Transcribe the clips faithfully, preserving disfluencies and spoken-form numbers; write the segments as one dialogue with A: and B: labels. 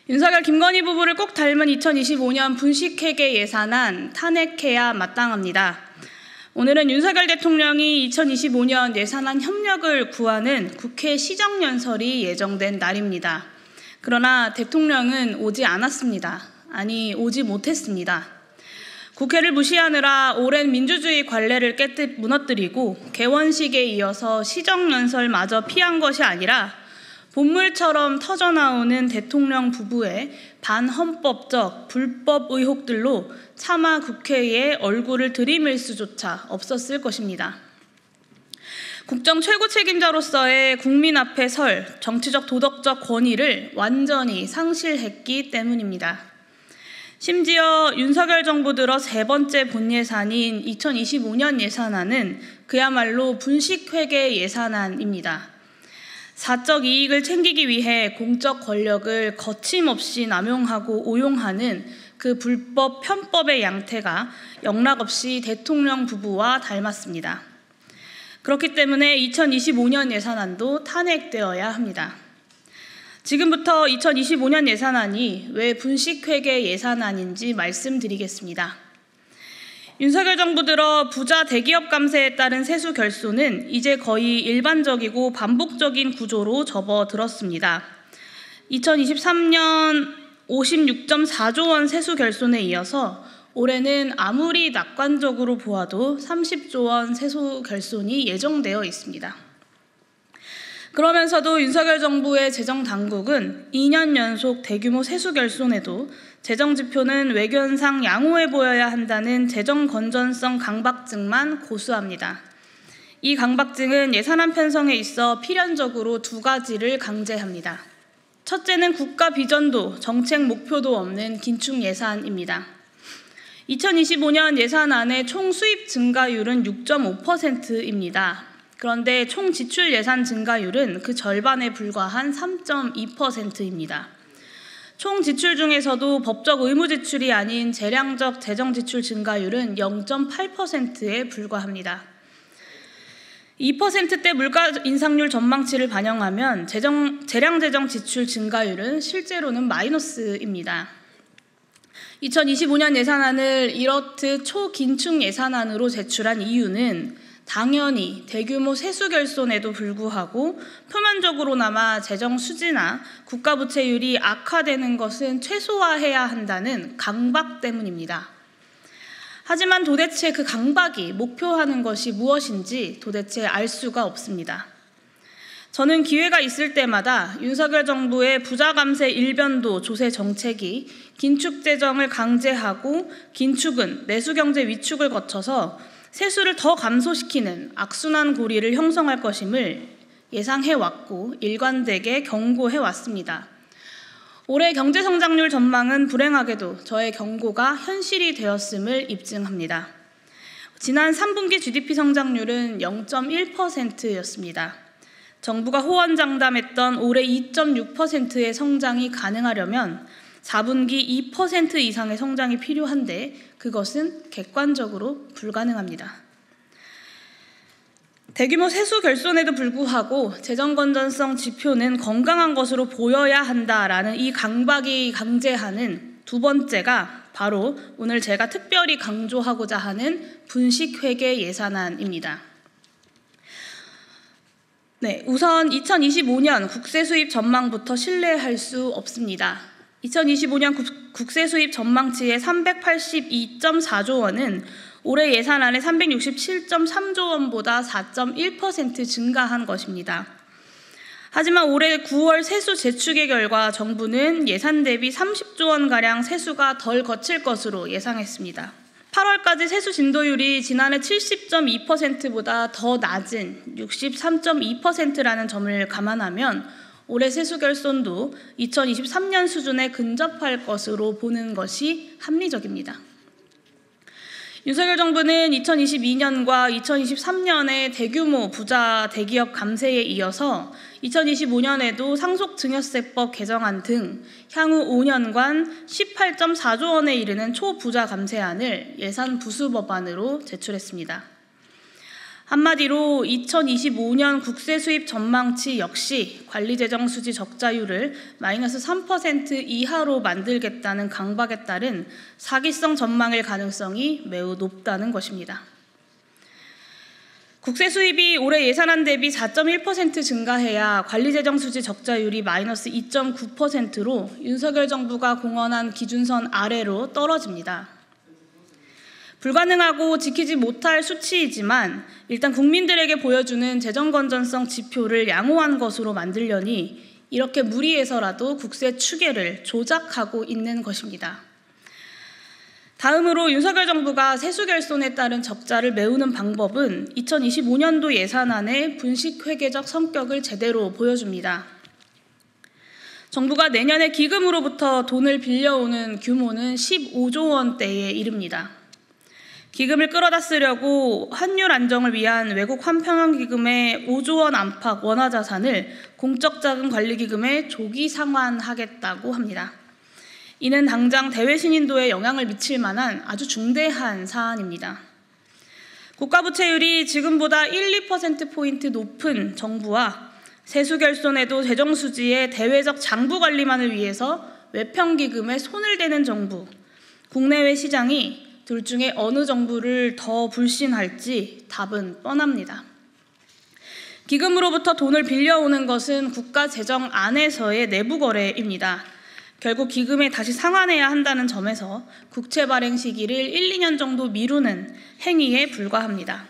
A: 윤석열, 김건희 부부를 꼭 닮은 이천이십오 년 분식회계 예산안 탄핵해야 마땅합니다. 오늘은 윤석열 대통령이 이천이십오 년 예산안 협력을 구하는 국회 시정연설이 예정된 날입니다. 그러나 대통령은 오지 않았습니다. 아니, 오지 못했습니다. 국회를 무시하느라 오랜 민주주의 관례를 깨뜨 무너뜨리고 개원식에 이어서 시정연설마저 피한 것이 아니라 본물처럼 터져나오는 대통령 부부의 반헌법적 불법 의혹들로 차마 국회에 얼굴을 들이밀 수조차 없었을 것입니다. 국정 최고 책임자로서의 국민 앞에 설 정치적 도덕적 권위를 완전히 상실했기 때문입니다. 심지어 윤석열 정부 들어 세 번째 본예산인 이천이십오 년 예산안은 그야말로 분식회계 예산안입니다. 사적 이익을 챙기기 위해 공적 권력을 거침없이 남용하고 오용하는 그 불법 편법의 양태가 영락없이 대통령 부부와 닮았습니다. 그렇기 때문에 이천이십오 년 예산안도 탄핵되어야 합니다. 지금부터 이천이십오 년 예산안이 왜 분식회계 예산안인지 말씀드리겠습니다. 윤석열 정부 들어 부자 대기업 감세에 따른 세수 결손은 이제 거의 일반적이고 반복적인 구조로 접어들었습니다. 이천이십삼 년 오십육 점 사조 원 세수 결손에 이어서 올해는 아무리 낙관적으로 보아도 삼십조 원 세수 결손이 예정되어 있습니다. 그러면서도 윤석열 정부의 재정당국은 이 년 연속 대규모 세수 결손에도 재정지표는 외견상 양호해 보여야 한다는 재정건전성 강박증만 고수합니다. 이 강박증은 예산안 편성에 있어 필연적으로 두 가지를 강제합니다. 첫째는 국가 비전도 정책 목표도 없는 긴축 예산입니다. 이천이십오 년 예산안의 총 수입 증가율은 육 점 오 퍼센트입니다. 그런데 총 지출 예산 증가율은 그 절반에 불과한 삼 점 이 퍼센트입니다. 총 지출 중에서도 법적 의무 지출이 아닌 재량적 재정 지출 증가율은 영 점 팔 퍼센트에 불과합니다. 이 퍼센트대 물가 인상률 전망치를 반영하면 재정, 재량 재정 지출 증가율은 실제로는 마이너스입니다. 이천이십오 년 예산안을 이렇듯 초긴축 예산안으로 제출한 이유는 당연히 대규모 세수 결손에도 불구하고 표면적으로나마 재정 수지나 국가 부채율이 악화되는 것은 최소화해야 한다는 강박 때문입니다. 하지만 도대체 그 강박이 목표하는 것이 무엇인지 도대체 알 수가 없습니다. 저는 기회가 있을 때마다 윤석열 정부의 부자 감세 일변도 조세 정책이 긴축 재정을 강제하고 긴축은 내수 경제 위축을 거쳐서 세수를 더 감소시키는 악순환 고리를 형성할 것임을 예상해왔고 일관되게 경고해왔습니다. 올해 경제성장률 전망은 불행하게도 저의 경고가 현실이 되었음을 입증합니다. 지난 삼 분기 지디피 성장률은 영 점 일 퍼센트였습니다. 정부가 호언장담했던 올해 이 점 육 퍼센트의 성장이 가능하려면 사 분기 이 퍼센트 이상의 성장이 필요한데 그것은 객관적으로 불가능합니다. 대규모 세수 결손에도 불구하고 재정건전성 지표는 건강한 것으로 보여야 한다라는 이 강박이 강제하는 두 번째가 바로 오늘 제가 특별히 강조하고자 하는 분식회계 예산안입니다. 네, 우선 이천이십오 년 국세 수입 전망부터 신뢰할 수 없습니다. 이천이십오 년 국세 수입 전망치의 삼백팔십이 점 사조 원은 올해 예산안의 삼백육십칠 점 삼조 원보다 사 점 일 퍼센트 증가한 것입니다. 하지만 올해 구월 세수 재축의 결과 정부는 예산 대비 삼십조 원가량 세수가 덜 거칠 것으로 예상했습니다. 팔월까지 세수 진도율이 지난해 칠십 점 이 퍼센트보다 더 낮은 육십삼 점 이 퍼센트라는 점을 감안하면 올해 세수 결손도 이천이십삼 년 수준에 근접할 것으로 보는 것이 합리적입니다. 윤석열 정부는 이천이십이 년과 이천이십삼 년의 대규모 부자 대기업 감세에 이어서 이천이십오 년에도 상속증여세법 개정안 등 향후 오 년간 십팔 점 사조 원에 이르는 초부자 감세안을 예산 부수 법안으로 제출했습니다. 한마디로 이천이십오 년 국세 수입 전망치 역시 관리재정 수지 적자율을 마이너스 삼 퍼센트 이하로 만들겠다는 강박에 따른 사기성 전망일 가능성이 매우 높다는 것입니다. 국세 수입이 올해 예산안 대비 사 점 일 퍼센트 증가해야 관리재정 수지 적자율이 마이너스 이 점 구 퍼센트로 윤석열 정부가 공언한 기준선 아래로 떨어집니다. 불가능하고 지키지 못할 수치이지만 일단 국민들에게 보여주는 재정 건전성 지표를 양호한 것으로 만들려니 이렇게 무리해서라도 국세 추계를 조작하고 있는 것입니다. 다음으로 윤석열 정부가 세수 결손에 따른 적자를 메우는 방법은 이천이십오 년도 예산안의 분식회계적 성격을 제대로 보여줍니다. 정부가 내년에 기금으로부터 돈을 빌려오는 규모는 십오조 원대에 이릅니다. 기금을 끌어다 쓰려고 환율 안정을 위한 외국 환평형기금의 오조 원 안팎 원화 자산을 공적자금관리기금에 조기 상환하겠다고 합니다. 이는 당장 대외 신인도에 영향을 미칠 만한 아주 중대한 사안입니다. 국가부채율이 지금보다 일, 이 퍼센트포인트 높은 정부와 세수 결손에도 재정수지의 대외적 장부 관리만을 위해서 외평기금에 손을 대는 정부, 국내외 시장이 둘 중에 어느 정부를 더 불신할지 답은 뻔합니다. 기금으로부터 돈을 빌려오는 것은 국가 재정 안에서의 내부 거래입니다. 결국 기금에 다시 상환해야 한다는 점에서 국채 발행 시기를 일, 이 년 정도 미루는 행위에 불과합니다.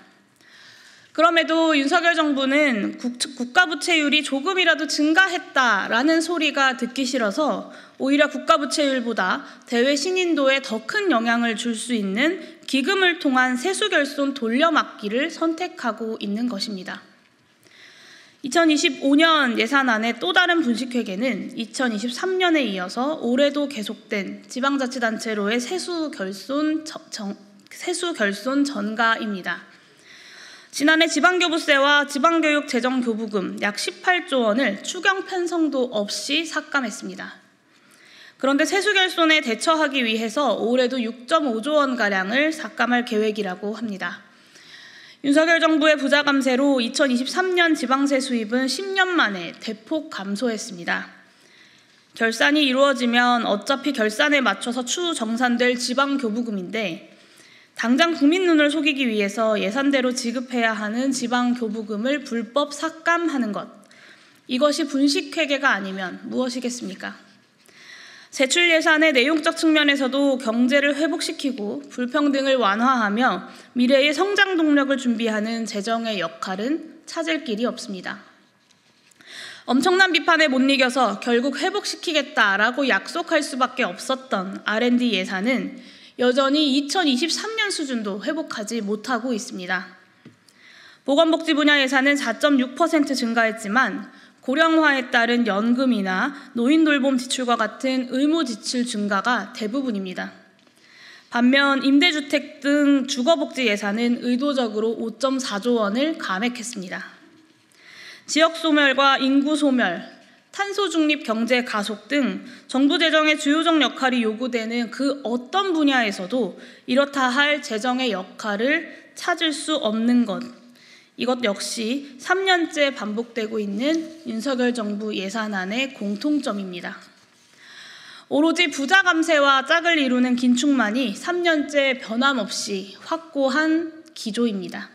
A: 그럼에도 윤석열 정부는 국, 국가부채율이 조금이라도 증가했다라는 소리가 듣기 싫어서 오히려 국가부채율보다 대외 신인도에 더 큰 영향을 줄 수 있는 기금을 통한 세수결손 돌려막기를 선택하고 있는 것입니다. 이천이십오 년 예산안의 또 다른 분식회계는 이천이십삼 년에 이어서 올해도 계속된 지방자치단체로의 세수결손, 정, 세수결손 전가입니다. 지난해 지방교부세와 지방교육재정교부금 약 십팔조 원을 추경 편성도 없이 삭감했습니다. 그런데 세수결손에 대처하기 위해서 올해도 육 점 오조 원가량을 삭감할 계획이라고 합니다. 윤석열 정부의 부자 감세로 이천이십삼 년 지방세 수입은 십 년 만에 대폭 감소했습니다. 결산이 이루어지면 어차피 결산에 맞춰서 추후 정산될 지방교부금인데 당장 국민 눈을 속이기 위해서 예산대로 지급해야 하는 지방교부금을 불법 삭감하는 것, 이것이 분식회계가 아니면 무엇이겠습니까? 세출 예산의 내용적 측면에서도 경제를 회복시키고 불평등을 완화하며 미래의 성장 동력을 준비하는 재정의 역할은 찾을 길이 없습니다. 엄청난 비판에 못 이겨서 결국 회복시키겠다라고 약속할 수밖에 없었던 알 앤 디 예산은 여전히 이천이십삼 년 수준도 회복하지 못하고 있습니다. 보건복지 분야 예산은 사 점 육 퍼센트 증가했지만 고령화에 따른 연금이나 노인돌봄 지출과 같은 의무 지출 증가가 대부분입니다. 반면 임대주택 등 주거복지 예산은 의도적으로 오 점 사조 원을 감액했습니다. 지역소멸과 인구소멸, 탄소중립 경제 가속 등 정부 재정의 주요적 역할이 요구되는 그 어떤 분야에서도 이렇다 할 재정의 역할을 찾을 수 없는 것, 이것 역시 삼 년째 반복되고 있는 윤석열 정부 예산안의 공통점입니다. 오로지 부자 감세와 짝을 이루는 긴축만이 삼 년째 변함없이 확고한 기조입니다.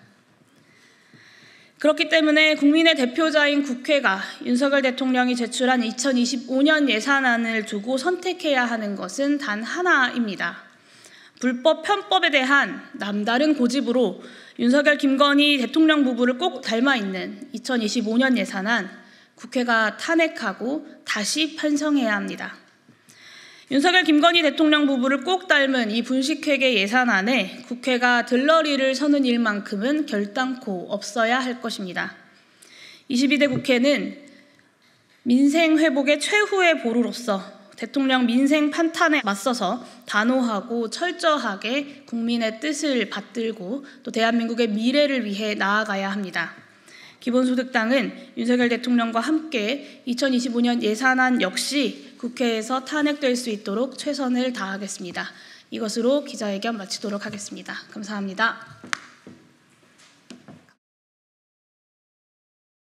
A: 그렇기 때문에 국민의 대표자인 국회가 윤석열 대통령이 제출한 이천이십오 년 예산안을 두고 선택해야 하는 것은 단 하나입니다. 불법 편법에 대한 남다른 고집으로 윤석열 김건희 대통령 부부를 꼭 닮아 있는 이천이십오 년 예산안, 국회가 탄핵하고 다시 편성해야 합니다. 윤석열 김건희 대통령 부부를 꼭 닮은 이 분식회계 예산안에 국회가 들러리를 서는 일만큼은 결단코 없어야 할 것입니다. 이십이 대 국회는 민생 회복의 최후의 보루로서 대통령 민생 판탄에 맞서서 단호하고 철저하게 국민의 뜻을 받들고 또 대한민국의 미래를 위해 나아가야 합니다. 기본소득당은 윤석열 대통령과 함께 이천이십오 년 예산안 역시 국회에서 탄핵될 수 있도록 최선을 다하겠습니다. 이것으로 기자회견 마치도록 하겠습니다. 감사합니다.